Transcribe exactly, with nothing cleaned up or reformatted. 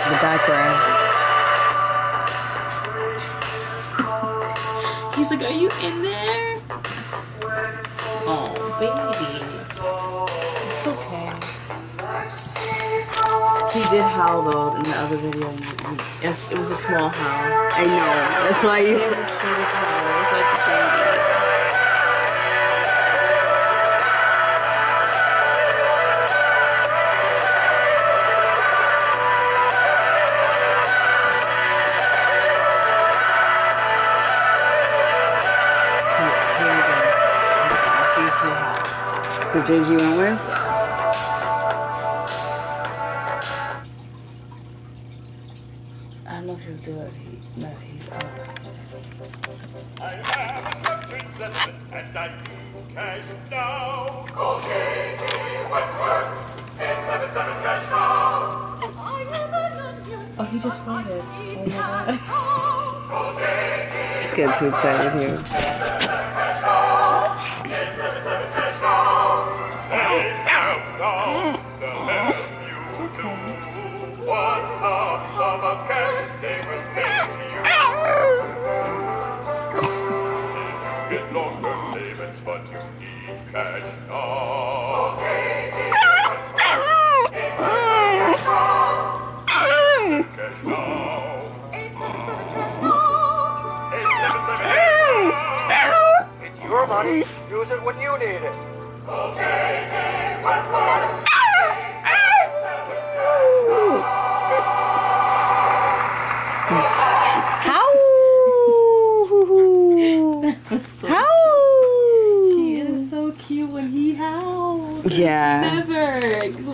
the background. He's like, are you in there? Oh, baby. It's okay. He did howl though in the other video. Yes, it was a small howl. I know. That's why you said. The J G Wentworth? I don't know if he'll do it. He, no, he's up. I have a structured settlement and I need cash now. Call J G Wentworth. It's seven seven cash now. Oh, he just farted. Oh my god. Call J G. Just getting too excited here. But you need cash now. Cash now. It's your money. Use it when you need it. How? How? He is so cute when he howls. Yeah. Never.